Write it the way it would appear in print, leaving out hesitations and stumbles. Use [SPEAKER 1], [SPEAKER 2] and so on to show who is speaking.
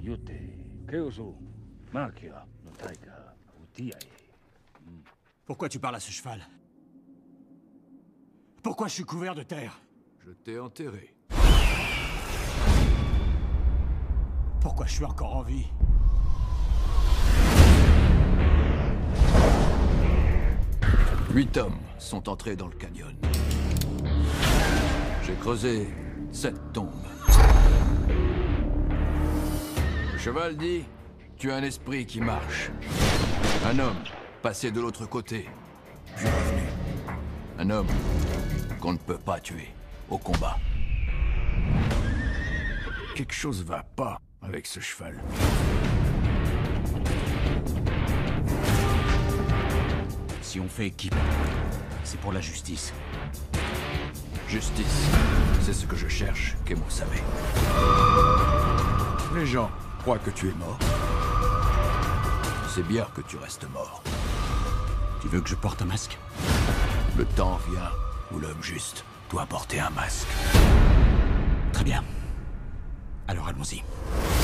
[SPEAKER 1] Pourquoi tu parles à ce cheval? Pourquoi je suis couvert de terre?
[SPEAKER 2] Je t'ai enterré.
[SPEAKER 1] Pourquoi je suis encore en vie?
[SPEAKER 2] Huit hommes sont entrés dans le canyon. J'ai creusé 7 tombes. Le cheval dit, tu as un esprit qui marche. Un homme passé de l'autre côté, puis revenu. Un homme qu'on ne peut pas tuer au combat. Quelque chose va pas avec ce cheval.
[SPEAKER 1] Si on fait équipe, c'est pour la justice.
[SPEAKER 2] Justice, c'est ce que je cherche, Kemo Same. Les gens croient que tu es mort. C'est bien que tu restes mort.
[SPEAKER 1] Tu veux que je porte un masque?
[SPEAKER 2] Le temps vient où l'homme juste doit porter un masque.
[SPEAKER 1] Très bien. Alors allons-y.